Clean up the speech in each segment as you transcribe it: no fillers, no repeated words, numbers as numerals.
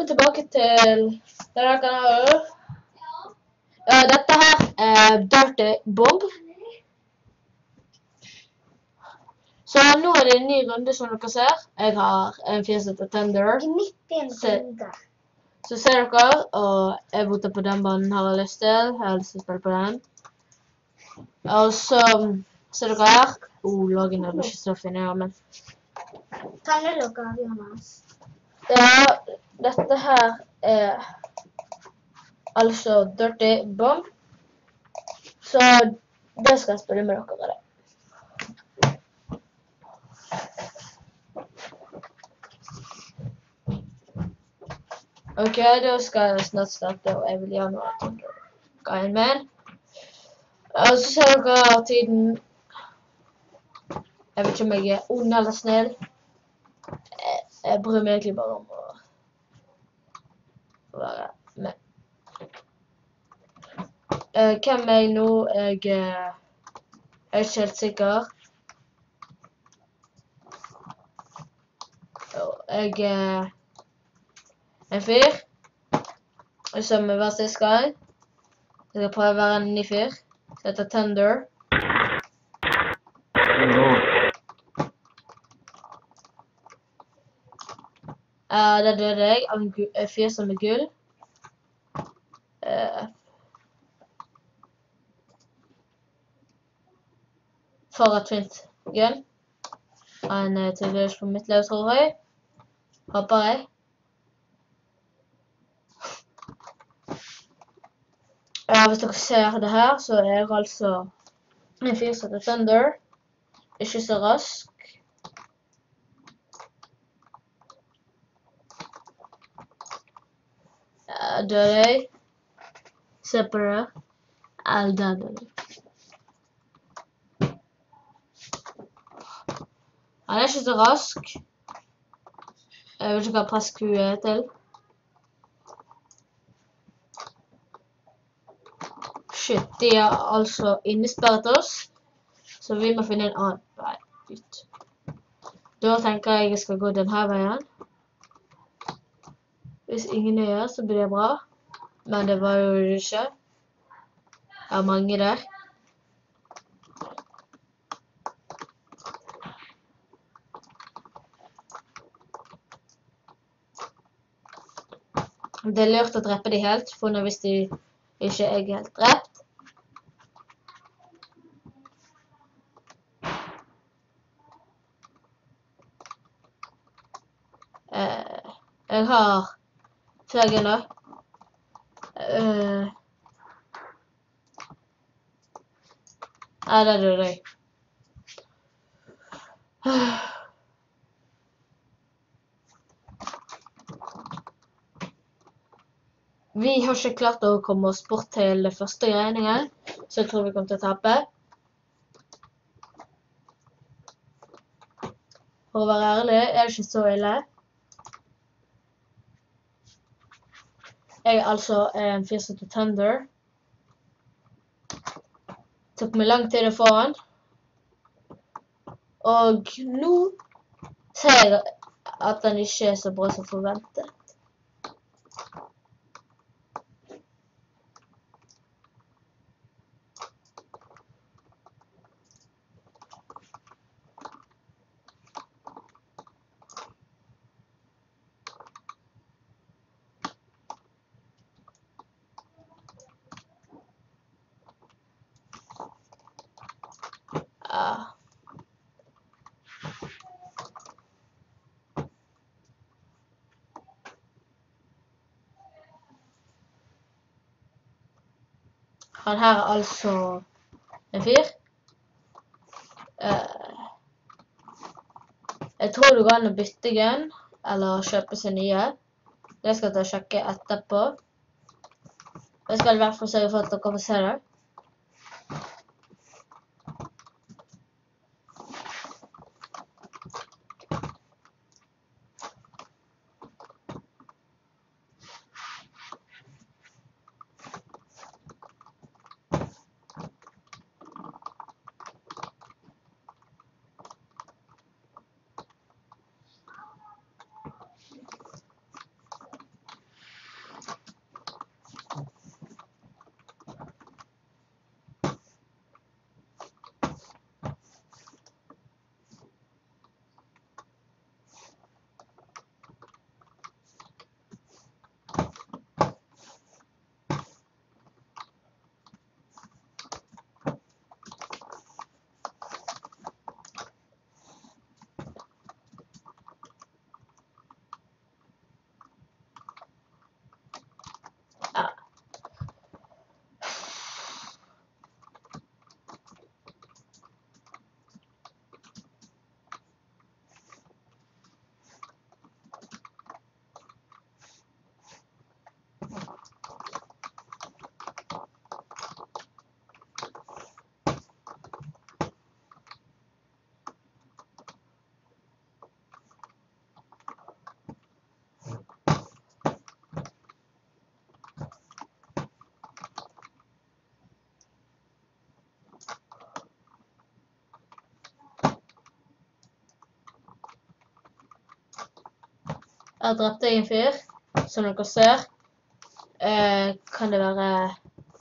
tilbake til denne kanalen. Dette her er Dirty Bob. Så nå er det en ny runde som dere ser. Jeg har en 4-setter Thunder. Så ser dere, og jeg voter på den banen har jeg lyst til. Jeg har lyst til å spille på den. Og så ser dere her. Loggen er ikke så fin her, men... Kan du lukke av, Jonas? Ja, dette her er altså Dirty Bomb. Så det skal jeg spille med dere det. Ok, da skal jeg snart starte, og jeg vil gjøre noe til Gaien med. Og så ser dere tiden. Jeg vet ikke om jeg er ond eller snill. Jeg bryr meg egentlig bare om å være med. Hvem er jeg nå? Jeg er ikke helt sikker. Jeg er en fyr som var sist gang. Jeg skal prøve å være en ny fyr. Så heter Thunder. Der døde jeg av en fyr som er gull. For et fint gun. Han er tydeligvis på mitt liv, tror jeg. Håper jeg. Hvis dere ser det her, så er jeg altså en fyr som heter Thunder. Ikke så rask. Døde jeg. Se på det. Der døde jeg. Han er ikke så rask. Jeg vet ikke hva press Q er til. Shit, de har altså innesperret oss. Så vi må finne en annen vei ut. Da tenker jeg skal gå denne veien. Hvis ingen er her, så blir det bra. Men det var jo ikke. Det er mange der. Det er lurt å drepe de helt, for nå hvis de ikke er helt drept. Jeg har flere nå. Der døde jeg. Vi har ikke klart å komme oss bort til det første greiningen, så jeg tror vi kommer til å tape. For å være ærlig, er det ikke så ille. Jeg er altså en 4-setter Thunder. Det tok meg lang tid å få han. Og nå ser jeg at den ikke er så bra som forventet. Han her er altså en fyr. Jeg tror det går an å bytte gun, eller kjøpe seg nye. Det skal jeg ta og sjekke etterpå. Jeg skal i hvert fall sørge for at dere får se det. har drept en fyr, som dere ser. Kan det være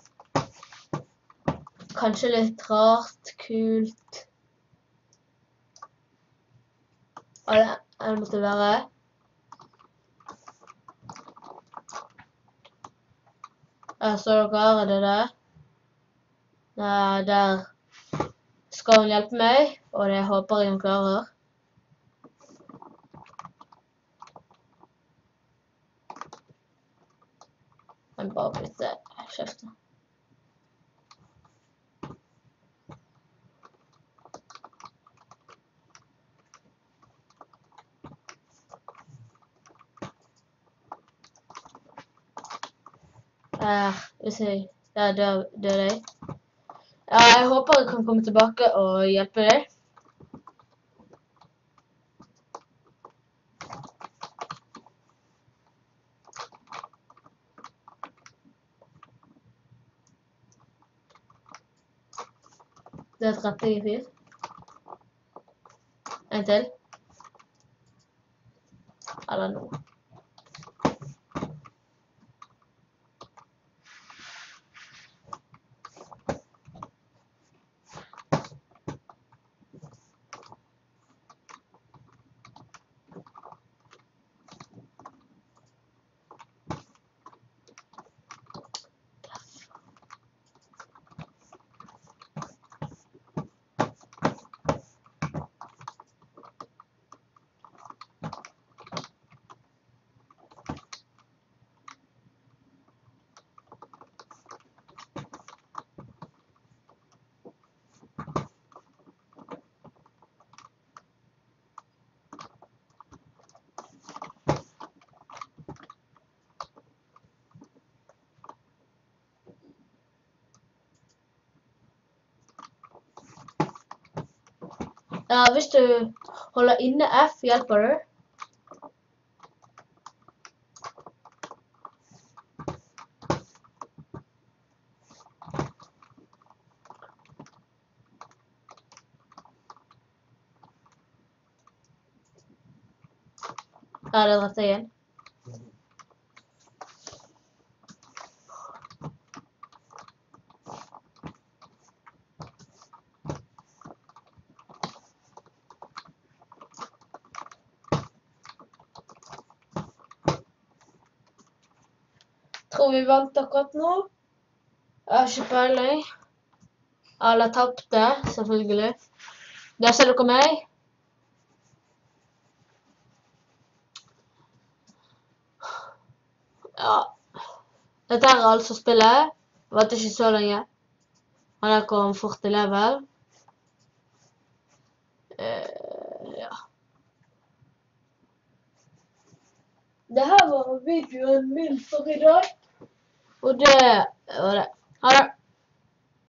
kanskje litt rart, kult. Eller måtte være. Så dere, er det der? Nei, der skal hun hjelpe meg, og det håper jeg hun klarer. Men bare bytte kjeften. Hvis jeg... Ja, det er deg. Ja, jeg håper jeg kan komme tilbake og hjelpe deg. Det er 30 fyr. En til. Eller noe. Ja, hvis du holder inne F, hjelper du. Ja, det er rett igjen. Tror vi vant akkurat nå. Jeg har ikke peiling. Alle tappte, selvfølgelig. Der ser dere meg. Ja. Dette er altså spillet. Det var ikke så lenge. Og der kom fort til level. Ja. Det her var videoen min for i dag. Og det var det. Ha det.